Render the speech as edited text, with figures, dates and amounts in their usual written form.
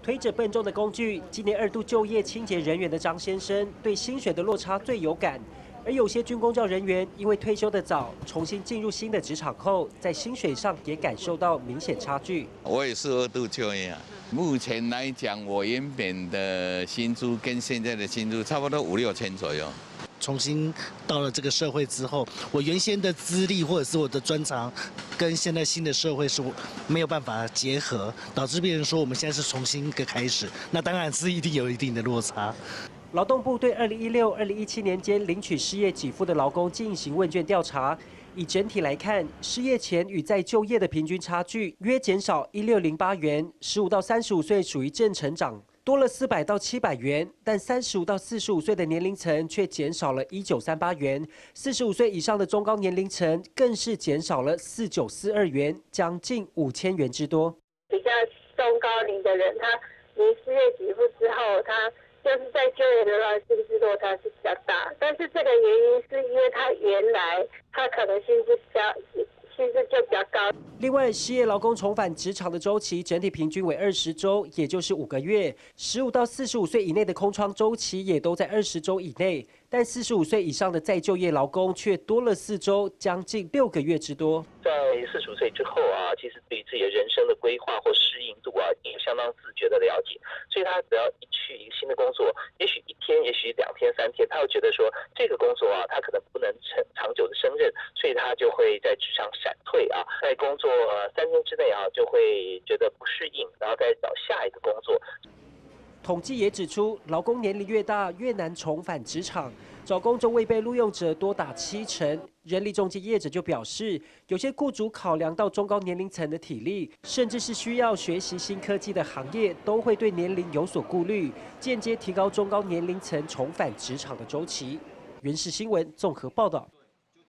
推着笨重的工具，今年2度就业清洁人员的张先生，对薪水的落差最有感。而有些军公教人员因为退休的早，重新进入新的职场后，在薪水上也感受到明显差距。 我也是2度就业啊。目前来讲，我原本的薪资跟现在的薪资差不多5、6千左右。 重新到了这个社会之后，我原先的资历或者是我的专长，跟现在新的社会是没有办法结合，导致别人说我们现在是重新一个开始，那当然是一定有一定的落差。 劳动部对2016、2017年间领取失业给付的劳工进行问卷调查，以整体来看，失业前与再就业的平均差距约减少1608元，15到35岁属于正成长。多了400到700元，但35到45岁的年龄层却减少了1938元，45岁以上的中高年龄层更是减少了4942元，将近5000元之多。 比较中高龄的人，他领失业给付之后，他就是在就业的话，薪资落差是比较大。但是这个原因是因为他原来他可能薪资就比较高。 另外，失业劳工重返职场的周期整体平均为20周，也就是5个月。15到45岁以内的空窗周期也都在20周以内，但45岁以上的再就业劳工却多了4周，将近6个月之多。 在45岁之后啊，其实对于自己的人生的规划或适应度啊，也有相当自觉的了解。所以他只要一去一个新的工作，也许1天，也许2天、3天，他会觉得说这个工作啊，他可能不能长久的胜任，所以他就会在职场闪退啊，在工作3天之内啊，就会觉得不适应，然后再找下一个工作。 统计也指出，劳工年龄越大，越难重返职场，找工作未被录用者多达70%。人力中介业者就表示，有些雇主考量到中高年龄层的体力，甚至是需要学习新科技的行业，都会对年龄有所顾虑，间接提高中高年龄层重返职场的周期。原视新闻综合报道。